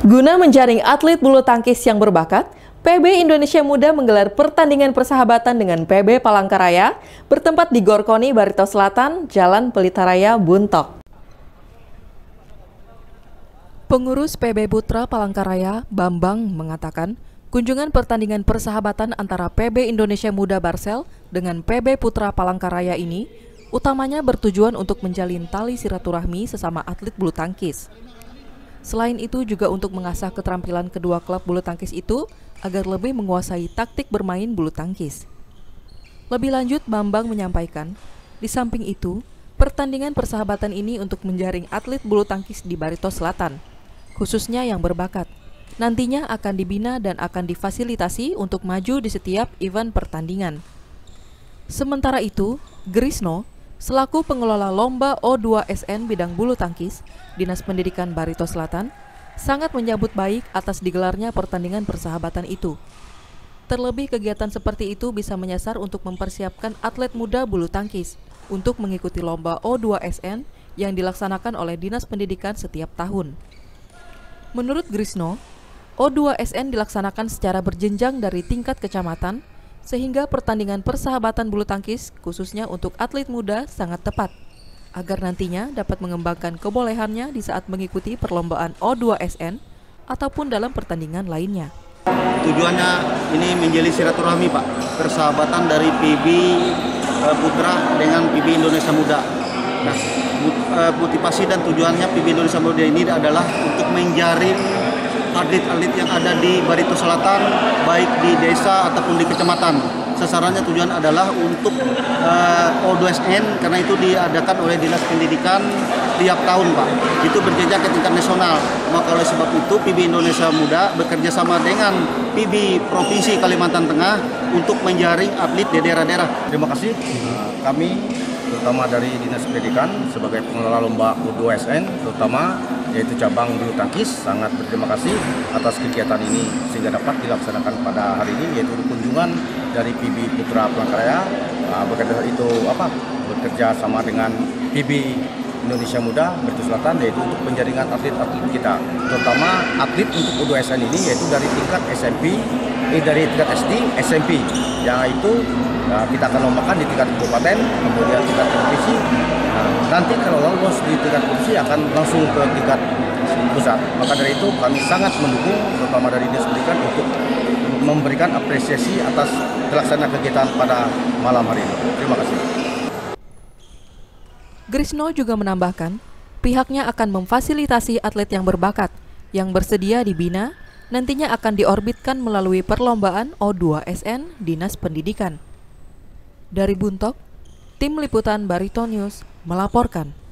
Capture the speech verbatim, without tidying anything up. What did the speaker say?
Guna menjaring atlet bulu tangkis yang berbakat, P B Indonesia Muda menggelar pertandingan persahabatan dengan P B Palangkaraya bertempat di Gorkoni, Barito Selatan, Jalan Pelita Raya, Buntok. Pengurus P B Putra Palangkaraya, Bambang, mengatakan kunjungan pertandingan persahabatan antara P B Indonesia Muda Barsel dengan P B Putra Palangkaraya ini utamanya bertujuan untuk menjalin tali silaturahmi sesama atlet bulu tangkis. Selain itu juga untuk mengasah keterampilan kedua klub bulu tangkis itu agar lebih menguasai taktik bermain bulu tangkis. Lebih lanjut, Bambang menyampaikan, di samping itu, pertandingan persahabatan ini untuk menjaring atlet bulu tangkis di Barito Selatan, khususnya yang berbakat. Nantinya akan dibina dan akan difasilitasi untuk maju di setiap event pertandingan. Sementara itu, Grisno, selaku pengelola lomba O dua S N bidang bulu tangkis, Dinas Pendidikan Barito Selatan, sangat menyambut baik atas digelarnya pertandingan persahabatan itu. Terlebih kegiatan seperti itu bisa menyasar untuk mempersiapkan atlet muda bulu tangkis untuk mengikuti lomba O dua S N yang dilaksanakan oleh Dinas Pendidikan setiap tahun. Menurut Grisno, O dua S N dilaksanakan secara berjenjang dari tingkat kecamatan, sehingga pertandingan persahabatan bulu tangkis khususnya untuk atlet muda sangat tepat, agar nantinya dapat mengembangkan kebolehannya di saat mengikuti perlombaan O dua S N ataupun dalam pertandingan lainnya. Tujuannya ini menjalin silaturahmi, Pak, persahabatan dari P B Putra dengan P B Indonesia Muda. Nah, motivasi dan tujuannya P B Indonesia Muda ini adalah untuk menjaring atlet-atlet yang ada di Barito Selatan, baik di desa ataupun di kecamatan. Sasarannya tujuan adalah untuk uh, O dua S N karena itu diadakan oleh Dinas Pendidikan tiap tahun, Pak. Itu berjenjang ke tingkat nasional. Maka oleh sebab itu P B Indonesia Muda bekerja sama dengan P B Provinsi Kalimantan Tengah untuk menjaring atlet di daerah-daerah. Terima kasih uh, kami terutama dari Dinas Pendidikan sebagai pengelola lomba O dua S N terutama yaitu cabang bulu tangkis, sangat berterima kasih atas kegiatan ini sehingga dapat dilaksanakan pada hari ini, yaitu kunjungan dari P B Putra Palangkaraya uh, bekerja itu apa bekerja sama dengan P B Indonesia Muda Barito Selatan, yaitu untuk penjaringan atlet-atlet kita, terutama atlet untuk O dua S N ini yaitu dari tingkat S M P, eh, dari tingkat S D, S M P, yang itu uh, kita akan lombakan di tingkat kabupaten, kemudian tingkat provinsi. Nanti kalau lolos di tingkat provinsi akan langsung ke tingkat pusat. Maka dari itu kami sangat mendukung terutama dari Dinas Pendidikan untuk memberikan apresiasi atas terlaksana kegiatan pada malam hari ini. Terima kasih. Grisno juga menambahkan, pihaknya akan memfasilitasi atlet yang berbakat yang bersedia dibina, nantinya akan diorbitkan melalui perlombaan O dua S N Dinas Pendidikan. Dari Buntok, Tim Liputan Barito News melaporkan.